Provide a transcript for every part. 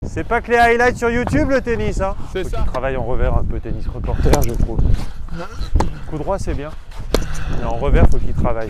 C'est pas que les highlights sur YouTube le tennis, hein. C'est ça. Tu travailles en revers un peu, tennis reporter, je trouve. Coup droit, c'est bien. Mais en revers, faut qu'il travaille.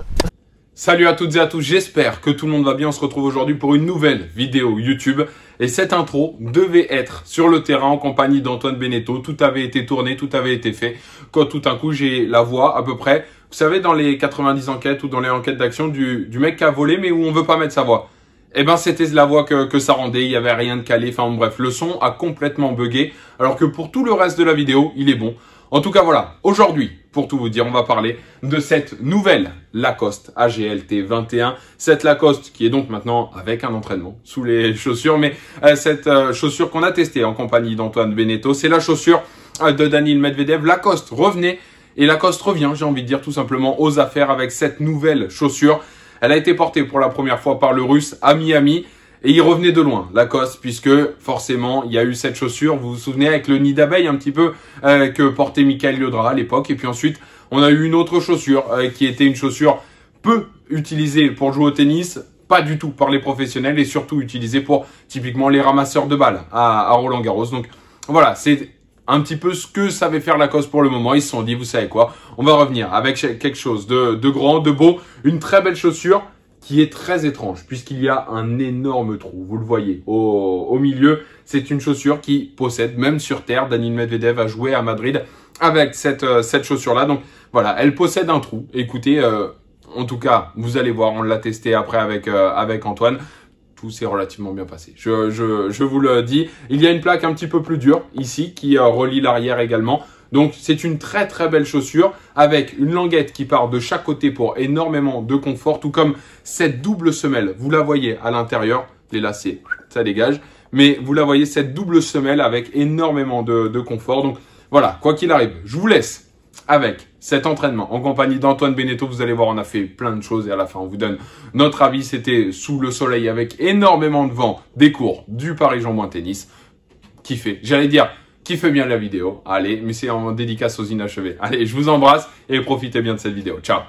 Salut à toutes et à tous, j'espère que tout le monde va bien. On se retrouve aujourd'hui pour une nouvelle vidéo YouTube. Et cette intro devait être sur le terrain en compagnie d'Antoine Beneteau. Tout avait été tourné, tout avait été fait. Quand tout d'un coup, j'ai la voix à peu près, vous savez, dans les 90 enquêtes ou dans les enquêtes d'action du mec qui a volé mais où on veut pas mettre sa voix. Eh ben, c'était la voix que ça rendait. Il y avait rien de calé. Enfin, bref, le son a complètement bugué. Alors que pour tout le reste de la vidéo, il est bon. En tout cas, voilà. Aujourd'hui, pour tout vous dire, on va parler de cette nouvelle Lacoste AGLT 21. Cette Lacoste qui est donc maintenant avec un entraînement sous les chaussures. Mais cette chaussure qu'on a testée en compagnie d'Antoine Beneteau, c'est la chaussure de Daniil Medvedev. Lacoste revenait et Lacoste revient, j'ai envie de dire tout simplement, aux affaires avec cette nouvelle chaussure. Elle a été portée pour la première fois par le Russe à Miami. Et il revenait de loin, Lacoste, puisque forcément, il y a eu cette chaussure, vous vous souvenez, avec le nid d'abeille un petit peu que portait Michael Liodra à l'époque. Et puis ensuite, on a eu une autre chaussure qui était une chaussure peu utilisée pour jouer au tennis, pas du tout par les professionnels et surtout utilisée pour typiquement les ramasseurs de balles à Roland-Garros. Donc voilà, c'est un petit peu ce que savait faire Lacoste pour le moment. Ils se sont dit, vous savez quoi, on va revenir avec quelque chose de grand, de beau, une très belle chaussure qui est très étrange puisqu'il y a un énorme trou, vous le voyez, au milieu. C'est une chaussure qui possède, même sur terre, Daniil Medvedev a joué à Madrid avec cette chaussure-là. Donc voilà, elle possède un trou. Écoutez, en tout cas, vous allez voir, on l'a testé après avec Antoine. Tout s'est relativement bien passé. Je vous le dis. Il y a une plaque un petit peu plus dure ici qui relie l'arrière également. Donc, c'est une très très belle chaussure avec une languette qui part de chaque côté pour énormément de confort, tout comme cette double semelle. Vous la voyez à l'intérieur, les lacets, ça dégage. Mais vous la voyez, cette double semelle avec énormément de confort. Donc, voilà, quoi qu'il arrive, je vous laisse avec cet entraînement en compagnie d'Antoine Beneteau. Vous allez voir, on a fait plein de choses et à la fin, on vous donne notre avis. C'était sous le soleil avec énormément de vent, des cours du Paris-Jean-Bouin Tennis. Kiffez, j'allais dire... Kiffez bien la vidéo. Allez, mais c'est en dédicace aux inachevés. Allez, je vous embrasse et profitez bien de cette vidéo. Ciao.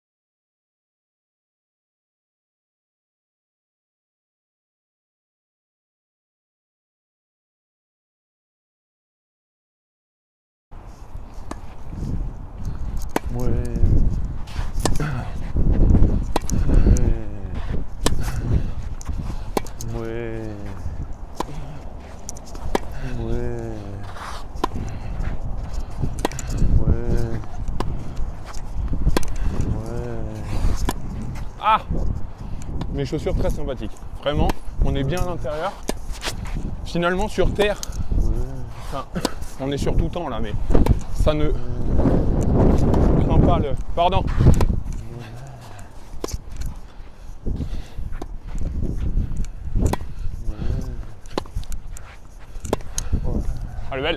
Ouais. Ouais. Ah, mes chaussures très sympathiques. Vraiment, on est bien à l'intérieur. Finalement, sur terre, enfin, on est sur tout temps là, mais ça ne craint pas le... Pardon. Elle est belle.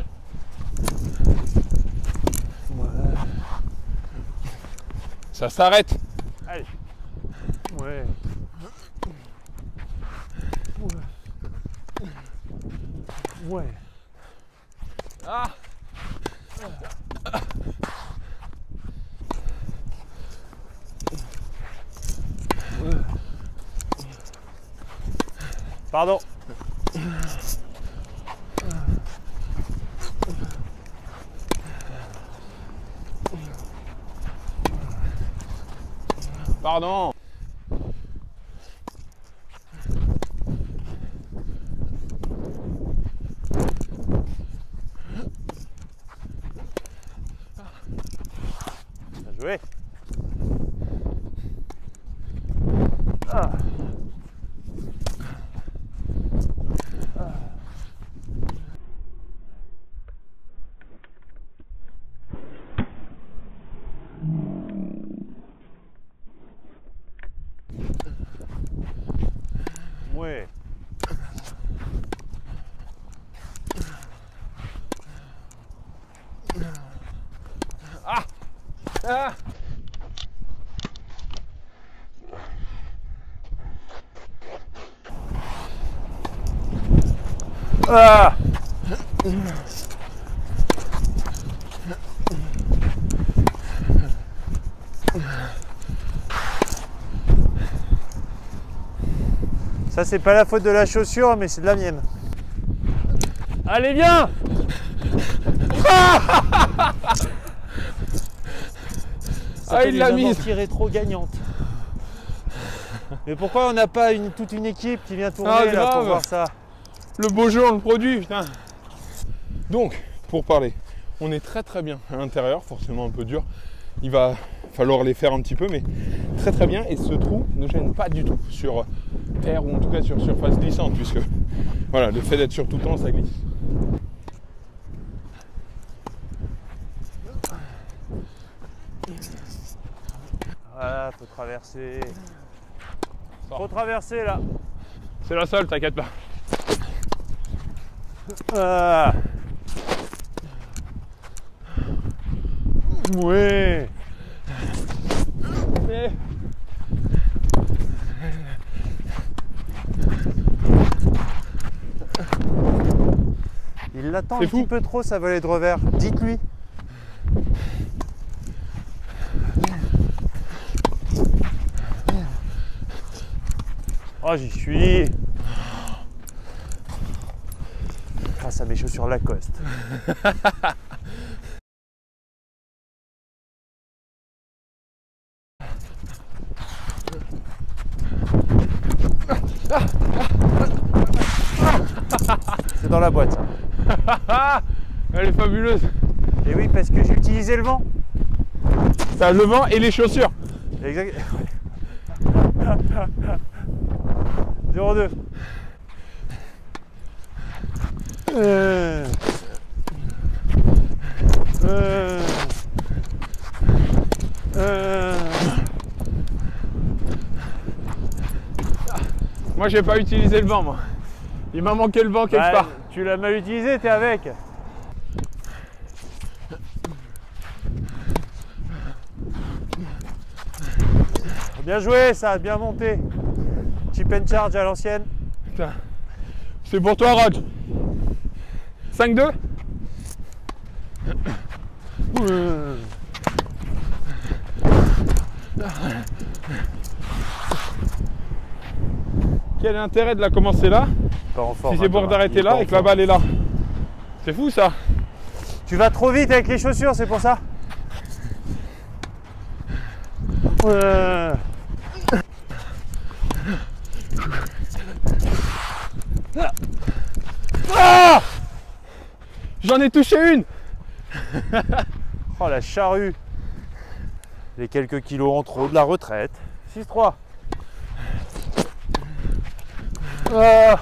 Ça s'arrête. Allez. Ouais. Ouais. Ah. Pardon. Pardon. Bien joué. Ah. Ouais. Ah. Ah. Ah. Ça, c'est pas la faute de la chaussure, mais c'est de la mienne. Allez, viens. Ah, il l'a mise. Rétro gagnante. Mais pourquoi on n'a pas toute une équipe qui vient tourner là, pour voir ça? Le beau jeu, on le produit, putain. Donc, pour parler, on est très bien à l'intérieur, forcément un peu dur. Il va falloir les faire un petit peu, mais très bien. Et ce trou ne gêne pas du tout sur terre ou en tout cas sur surface glissante, puisque voilà, le fait d'être sur tout le temps, ça glisse. Voilà, faut traverser. Faut traverser là. C'est la seule, t'inquiète pas. Ah. Ouais. Mais... Il l'attend un petit peu trop, sa volée de revers. Dites-lui. Oh, j'y suis. Grâce à mes chaussures Lacoste. C'est dans la boîte, ça. Elle est fabuleuse. Et oui, parce que j'ai utilisé le vent. Ça a le vent et les chaussures. Exact. 0,2. Moi, j'ai pas utilisé le vent, moi. Il m'a manqué le vent quelque part. Tu l'as mal utilisé, t'es avec. Bien joué, ça, bien monté. Chip and charge à l'ancienne. Putain. C'est pour toi, Rog. 5-2. Quel est l'intérêt de la commencer là si c'est pour t'arrêter là et que la balle est là? C'est fou ça. Tu vas trop vite avec les chaussures, c'est pour ça. Ah, j'en ai touché une. Oh la charrue. Les quelques kilos en trop de la retraite. 6-3. Ah.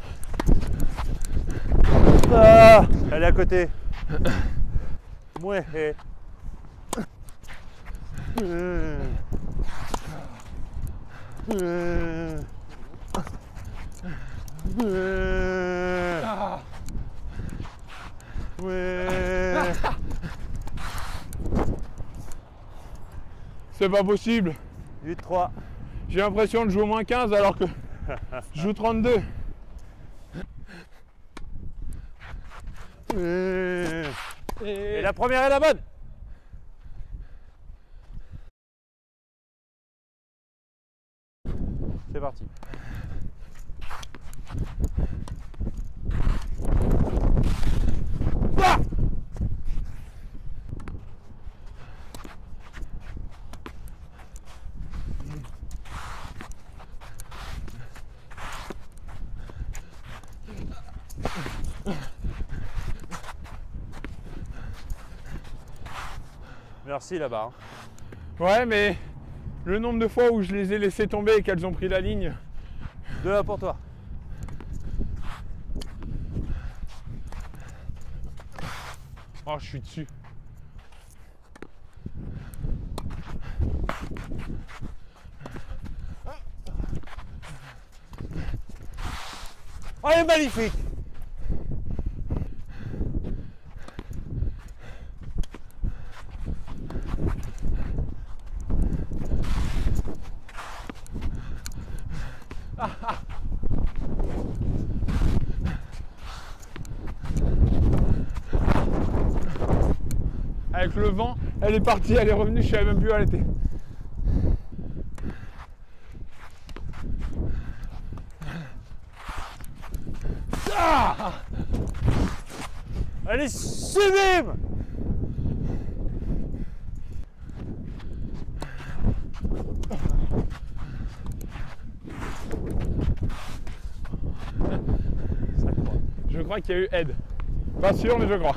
Ah. Elle est à côté. Ouais. C'est pas possible. 8-3. J'ai l'impression de jouer au moins 15 alors que je joue 32. Et la première est la bonne. C'est parti. Ah, merci là-bas. Ouais, mais le nombre de fois où je les ai laissées tomber et qu'elles ont pris la ligne. 2-1 pour toi. Oh, je suis dessus. Oh, elle est magnifique. Avec le vent, elle est partie, elle est revenue, je savais même plus où elle était. Ah, Elle est sublime. Je crois qu'il y a eu aide. Pas sûr, mais je crois.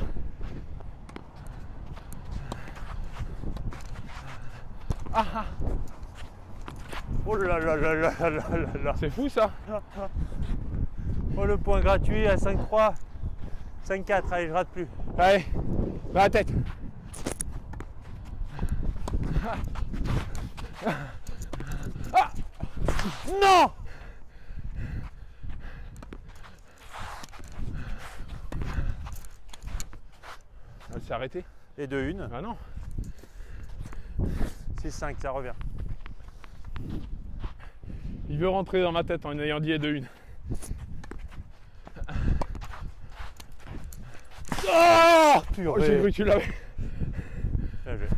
Ah. Oh là là là là là là là. C'est fou ça. Oh le point gratuit à 5-3. 5-4, allez je rate plus. Allez, dans la tête. Ah. Non. Elle s'est arrêtée. Et 2-1. Ah non. 6-5, ça revient. Il veut rentrer dans ma tête en ayant dit et 2-1. Oh, Oh, j'ai cru que tu l'avais. Bien joué.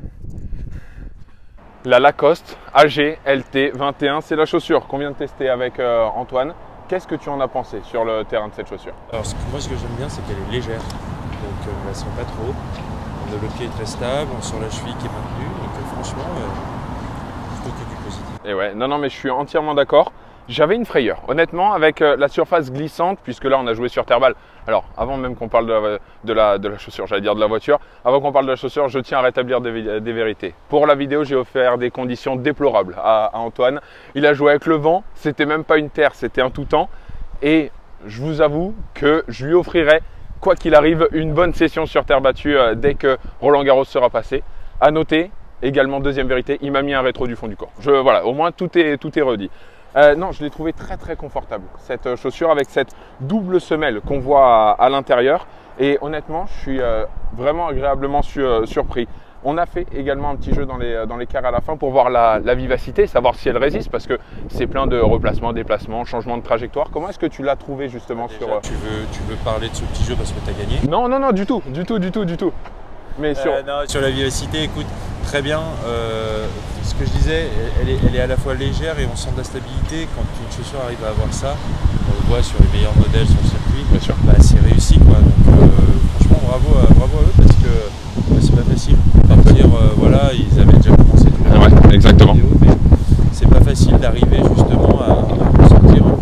La Lacoste AG LT 21, c'est la chaussure qu'on vient de tester avec Antoine. Qu'est-ce que tu en as pensé sur le terrain de cette chaussure? Alors moi ce que j'aime bien c'est qu'elle est légère, donc on la sent pas trop. Le pied est très stable, on sent la cheville qui est maintenue, donc franchement je trouve que du positif. Et ouais, non mais je suis entièrement d'accord. J'avais une frayeur, honnêtement, avec la surface glissante, puisque là on a joué sur terre balle. Alors, avant même qu'on parle de la chaussure, j'allais dire de la voiture, avant qu'on parle de la chaussure, je tiens à rétablir des vérités. Pour la vidéo, j'ai offert des conditions déplorables à Antoine. Il a joué avec le vent, c'était même pas une terre, c'était un tout temps. Et je vous avoue que je lui offrirai, quoi qu'il arrive, une bonne session sur terre battue dès que Roland Garros sera passé. À noter, également, deuxième vérité, il m'a mis un rétro du fond du corps. Voilà, au moins tout est redit. Non, je l'ai trouvé très confortable, cette chaussure avec cette double semelle qu'on voit à l'intérieur. Et honnêtement, je suis vraiment agréablement surpris. On a fait également un petit jeu dans les carrés à la fin pour voir la vivacité, savoir si elle résiste, parce que c'est plein de replacements, déplacements, changements de trajectoire. Comment est-ce que tu l'as trouvé justement Déjà, sur… tu veux parler de ce petit jeu parce que tu as gagné? Non, du tout. Mais sur la vivacité, écoute, très bien. Ce que je disais, elle est à la fois légère et on sent de la stabilité. Quand une chaussure arrive à avoir ça, on le voit sur les meilleurs modèles sur le circuit, bien sûr. Bah, c'est réussi quoi. Donc franchement bravo à eux parce que bah, c'est pas facile. Partir, voilà, ils avaient déjà commencé tout le Ouais, exactement. vidéo, mais c'est pas facile d'arriver justement à sortir un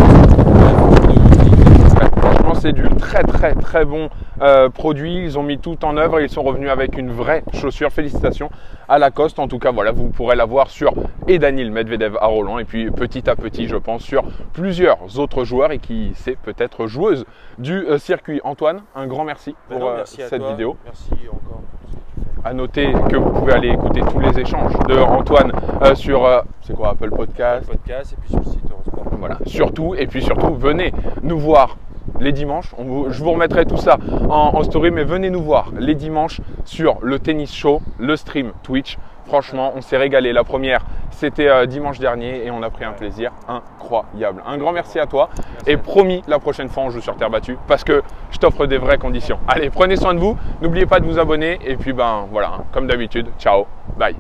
peu de franchement, c'est du très bon produit. Ils ont mis tout en œuvre et ils sont revenus avec une vraie chaussure. Félicitations à Lacoste. En tout cas, voilà, vous pourrez la voir sur Daniil Medvedev à Roland et puis petit à petit, je pense, sur plusieurs autres joueurs et qui sait peut-être joueuse du circuit. Antoine, un grand merci pour cette vidéo. Merci encore. À noter que vous pouvez aller écouter tous les échanges de Antoine sur c'est quoi, Apple Podcast Et puis sur le site Eurosport. Voilà, surtout, et puis surtout, venez nous voir les dimanches. Je vous remettrai tout ça en story, mais venez nous voir les dimanches sur le Tennis Show, le stream Twitch. Franchement, on s'est régalé. La première, c'était dimanche dernier et on a pris un plaisir incroyable. Un grand merci à toi. Et promis, la prochaine fois, on joue sur terre battue parce que je t'offre des vraies conditions. Allez, prenez soin de vous. N'oubliez pas de vous abonner. Et puis, ben voilà, comme d'habitude, ciao, bye.